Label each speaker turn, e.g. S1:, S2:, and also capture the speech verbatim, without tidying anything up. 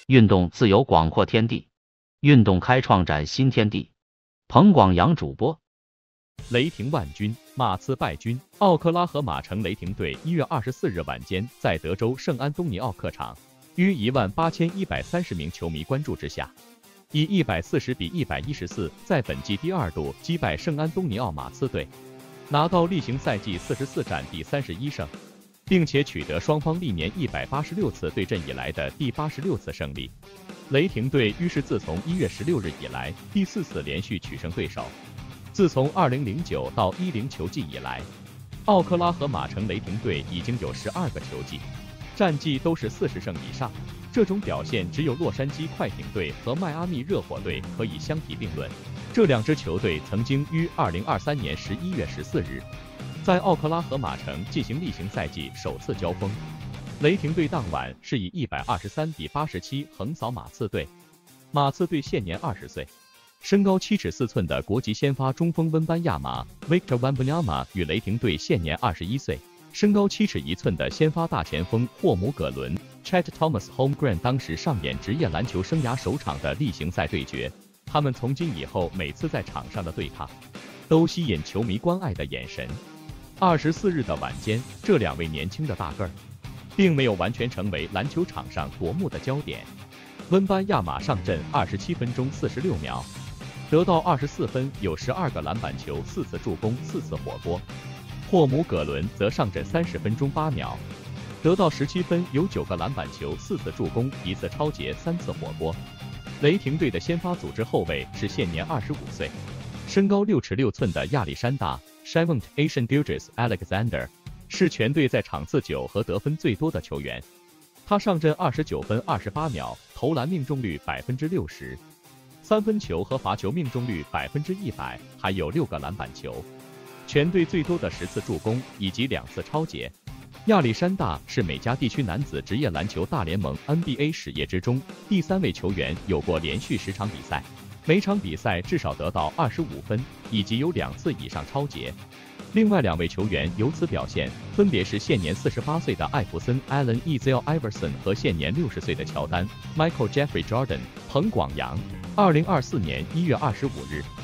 S1: 运动自有广阔天地，运动开创崭新天地。彭广阳主播。
S2: 雷霆万军，马刺败军。奥克拉荷马城雷霆队一月二十四日晚间在德州圣安东尼奥客场，于一万八千一百三十名球迷关注之下，以一百四十比一百一十四在本季第二度击败圣安东尼奥马刺队，拿到例行赛季四十四战第三十一胜，并且取得双方历年一百八十六次对阵以来的第八十六次胜利。雷霆队于是自从一月十六日以来第四次连续取胜对手。自从二零零九到一零球季以来，奥克拉荷马城雷霆队已经有十二个球季，战绩都是四十胜以上。这种表现只有洛杉矶快艇队和迈阿密热火队可以相提并论。这两支球队曾经于二零二三年十一月十四日在奥克拉荷马城进行例行赛季首次交锋。雷霆队当晚是以一百二十三比八十七横扫马刺队。马刺队现年二十岁。身高七尺四寸的国籍先发中锋温班亚马 Victor Wembanyama 与雷霆队现年二十一岁，身高七尺一寸的先发大前锋霍姆葛伦 Chet Thomas Holmgren 当时上演职业篮球生涯首场的例行赛对决。他们从今以后每次在场上的对抗，都吸引球迷关爱的眼神。二十四日的晚间，这两位年轻的大个儿，并没有完全成为篮球场上夺目的焦点。温班亚马上阵二十七分钟四十六秒。得到二十四分，有十二个篮板球，四次助攻，四次火锅。霍姆葛伦则上阵三十分钟八秒，得到十七分，有九个篮板球，四次助攻，一次超节，三次火锅。雷霆队的先发组织后卫是现年二十五岁，身高六尺六寸的亚历山大 Shavonte Asian Gilgeous Alexander 是全队在场次久和得分最多的球员。他上阵二十九分二十八秒，投篮命中率百分之六十。三分球和罚球命中率百分之一百，还有六个篮板球，全队最多的十次助攻以及两次超节。亚历山大是美加地区男子职业篮球大联盟 N B A 史业之中第三位球员有过连续十场比赛，每场比赛至少得到二十五分，以及有两次以上超节。另外两位球员有此表现，分别是现年四十八岁的艾弗森 Allen Ezell Iverson 和现年六十岁的乔丹 Michael Jeffrey Jordan。彭广阳。二零二四年一月二十五日。